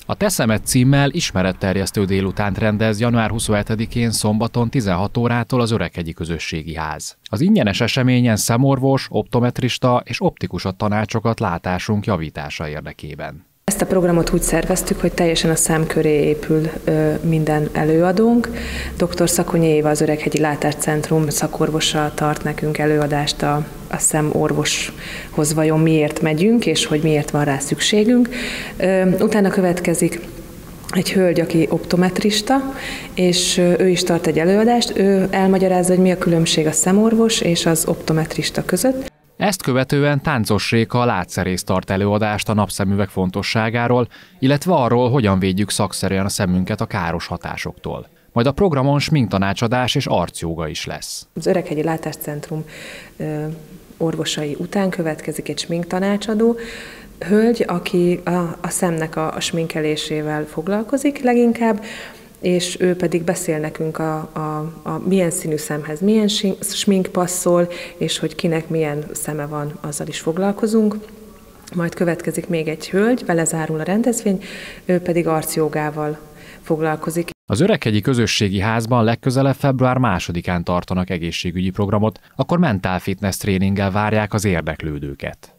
A Te szemed címmel ismeretterjesztő délutánt rendez január 27-én szombaton 16 órától az Öreghegyi Közösségi Ház. Az ingyenes eseményen szemorvos, optometrista és optikus ad tanácsokat látásunk javítása érdekében. Ezt a programot úgy szerveztük, hogy teljesen a szem köré épül minden előadónk. Dr. Szakonyi Éva, az Öreghegyi Látáscentrum szakorvosa tart nekünk előadást a szemorvoshoz vajon miért megyünk, és hogy miért van rá szükségünk. Utána következik egy hölgy, aki optometrista, és ő is tart egy előadást. Ő elmagyarázza, hogy mi a különbség a szemorvos és az optometrista között. Ezt követően Táncos Réka látszerész tart előadást a napszemüveg fontosságáról, illetve arról, hogyan védjük szakszerűen a szemünket a káros hatásoktól. Majd a programon sminktanácsadás és arcjóga is lesz. Az Öreghegyi Látáscentrum orvosai után következik egy sminktanácsadó hölgy, aki a szemnek a sminkelésével foglalkozik leginkább, és ő pedig beszél nekünk a milyen színű szemhez milyen smink passzol, és hogy kinek milyen szeme van, azzal is foglalkozunk. Majd következik még egy hölgy, vele zárul a rendezvény, ő pedig arcjogával foglalkozik. Az Öreghegyi Közösségi Házban legközelebb február 2-án tartanak egészségügyi programot, akkor mentál fitness tréninggel várják az érdeklődőket.